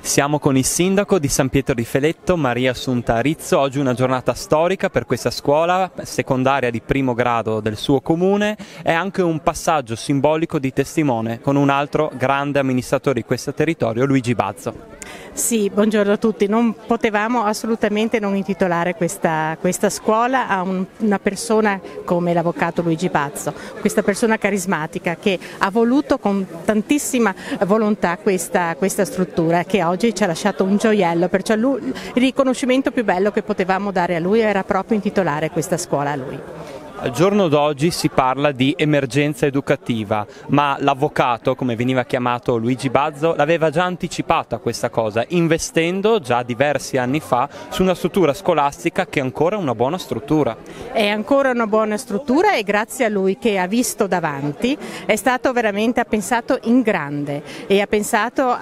Siamo con il sindaco di San Pietro di Feletto, Maria Assunta Rizzo. Oggi è una giornata storica per questa scuola secondaria di primo grado del suo comune. È anche un passaggio simbolico di testimone con un altro grande amministratore di questo territorio, Luigi Bazzo. Sì, buongiorno a tutti. Non potevamo assolutamente non intitolare questa scuola a una persona come l'avvocato Luigi Bazzo, questa persona carismatica che ha voluto con tantissima volontà questa struttura, che oggi ci ha lasciato un gioiello, perciò il riconoscimento più bello che potevamo dare a lui era proprio intitolare questa scuola a lui. Al giorno d'oggi si parla di emergenza educativa, ma l'avvocato, come veniva chiamato Luigi Bazzo, l'aveva già anticipato a questa cosa, investendo già diversi anni fa su una struttura scolastica che è ancora una buona struttura. È ancora una buona struttura e grazie a lui, che ha visto davanti, è stato veramente, ha pensato in grande e ha pensato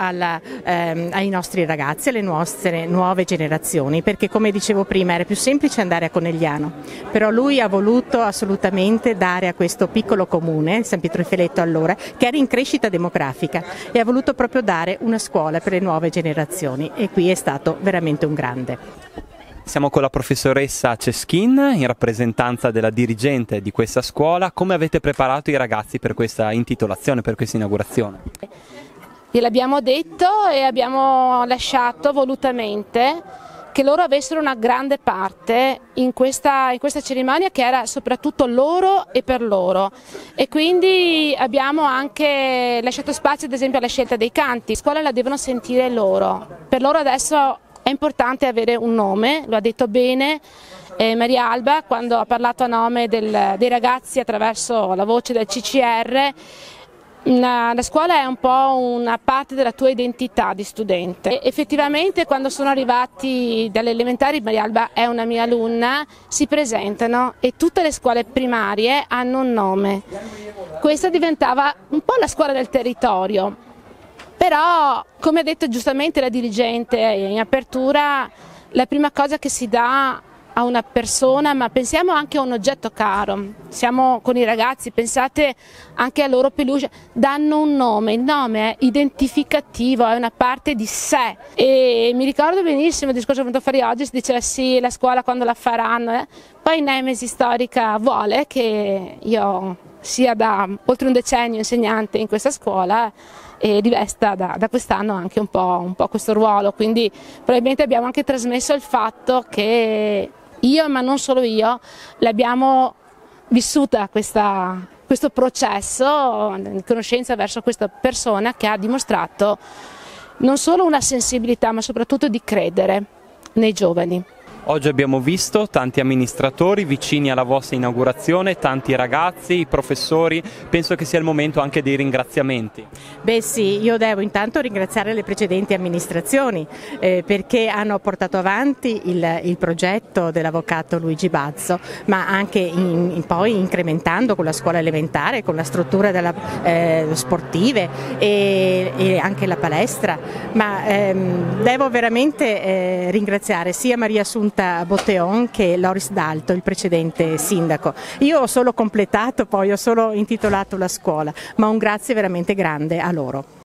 ai nostri ragazzi, alle nostre nuove generazioni, perché come dicevo prima era più semplice andare a Conegliano, però lui ha voluto assolutamente dare a questo piccolo comune, San Pietro di Feletto allora, che era in crescita demografica, e ha voluto proprio dare una scuola per le nuove generazioni, e qui è stato veramente un grande. Siamo con la professoressa Ceschin in rappresentanza della dirigente di questa scuola. Come avete preparato i ragazzi per questa intitolazione, per questa inaugurazione? Gliel'abbiamo detto e abbiamo lasciato volutamente che loro avessero una grande parte in questa cerimonia, che era soprattutto loro e per loro, e quindi abbiamo anche lasciato spazio ad esempio alla scelta dei canti. La scuola la devono sentire loro, per loro adesso è importante avere un nome, lo ha detto bene Maria Alba quando ha parlato a nome dei ragazzi attraverso la voce del CCR. La scuola è un po' una parte della tua identità di studente. Effettivamente quando sono arrivati dalle elementari, Maria Alba è una mia alunna, si presentano e tutte le scuole primarie hanno un nome. Questa diventava un po' la scuola del territorio, però come ha detto giustamente la dirigente in apertura, la prima cosa che si dà a una persona, ma pensiamo anche a un oggetto caro, siamo con i ragazzi, pensate anche a loro peluche, danno un nome, il nome è identificativo, è una parte di sé, e mi ricordo benissimo il discorso che ho venuto a fare oggi, si diceva sì, la scuola quando la faranno, poi Nemesi Storica vuole che io sia da oltre un decennio insegnante in questa scuola e rivesta da quest'anno anche un po' questo ruolo, quindi probabilmente abbiamo anche trasmesso il fatto che io, ma non solo io, l'abbiamo vissuta questo processo di conoscenza verso questa persona che ha dimostrato non solo una sensibilità, ma soprattutto di credere nei giovani. Oggi abbiamo visto tanti amministratori vicini alla vostra inaugurazione, tanti ragazzi, professori, penso che sia il momento anche dei ringraziamenti. Beh sì, io devo intanto ringraziare le precedenti amministrazioni perché hanno portato avanti il progetto dell'avvocato Luigi Bazzo, ma anche poi incrementando con la scuola elementare, con la struttura sportive e anche la palestra, ma devo veramente ringraziare sia Maria Assunta Botteon che Loris Dalto, il precedente sindaco. Io ho solo completato, poi ho solo intitolato la scuola, ma un grazie veramente grande a loro.